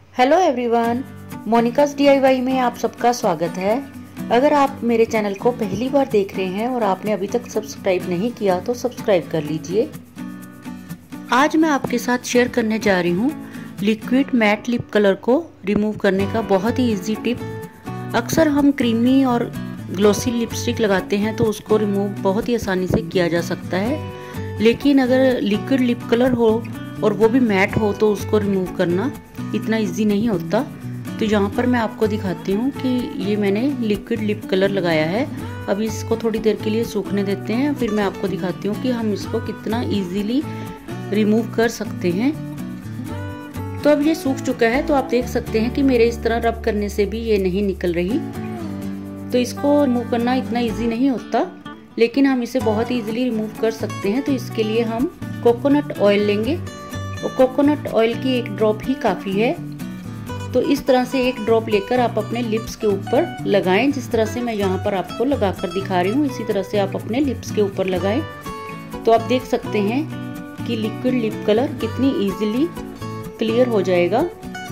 Hello everyone, मोनिकाज़ DIY में आप सबका स्वागत है। अगर आप मेरे चैनल को पहली बार देख रहे हैं और आपने अभी तक सब्सक्राइब नहीं किया तो सब्सक्राइब कर लीजिए। आज मैं आपके साथ शेयर करने जा रही हूँ लिक्विड मैट लिप कलर को रिमूव करने का बहुत ही इजी टिप। अक्सर हम क्रीमी और ग्लोसी लिपस्टिक लगाते हैं तो उसको रिमूव बहुत ही आसानी से किया जा सकता है, लेकिन अगर लिक्विड लिप कलर हो और वो भी मैट हो तो उसको रिमूव करना इतना इजी नहीं होता। तो यहाँ पर मैं आपको दिखाती हूँ कि ये मैंने लिक्विड लिप कलर लगाया है। अब इसको थोड़ी देर के लिए सूखने देते हैं, फिर मैं आपको दिखाती हूँ कि हम इसको कितना इजीली रिमूव कर सकते हैं। तो अब ये सूख चुका है, तो आप देख सकते हैं कि मेरे इस तरह रब करने से भी ये नहीं निकल रही। तो इसको रिमूव करना इतना इजी नहीं होता, लेकिन हम इसे बहुत इजीली रिमूव कर सकते हैं। तो इसके लिए हम कोकोनट ऑयल लेंगे और कोकोनट ऑयल की एक ड्रॉप ही काफ़ी है। तो इस तरह से एक ड्रॉप लेकर आप अपने लिप्स के ऊपर लगाएं। जिस तरह से मैं यहाँ पर आपको लगाकर दिखा रही हूँ, इसी तरह से आप अपने लिप्स के ऊपर लगाएं। तो आप देख सकते हैं कि लिक्विड लिप कलर कितनी इजीली क्लियर हो जाएगा।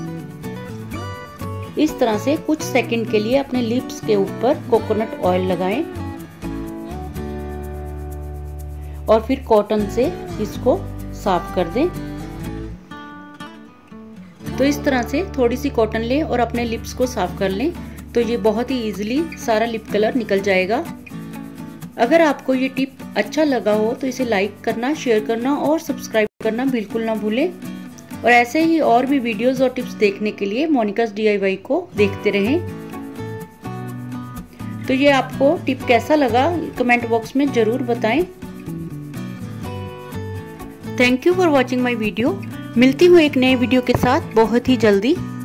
इस तरह से कुछ सेकंड के लिए अपने लिप्स के ऊपर कोकोनट ऑयल लगाएं और फिर कॉटन से इसको साफ कर दें। तो इस तरह से थोड़ी सी कॉटन लें और अपने लिप्स को साफ कर लें, तो ये बहुत ही इजीली सारा लिप कलर निकल जाएगा। अगर आपको ये टिप अच्छा लगा हो तो इसे लाइक करना, शेयर करना और सब्सक्राइब करना बिल्कुल ना भूलें। और ऐसे ही और भी वीडियोस और टिप्स देखने के लिए मोनिकाज़ DIY को देखते रहें। तो ये आपको टिप कैसा लगा कमेंट बॉक्स में जरूर बताएं। Thank you for watching my video. मिलती हूँ एक नए वीडियो के साथ बहुत ही जल्दी।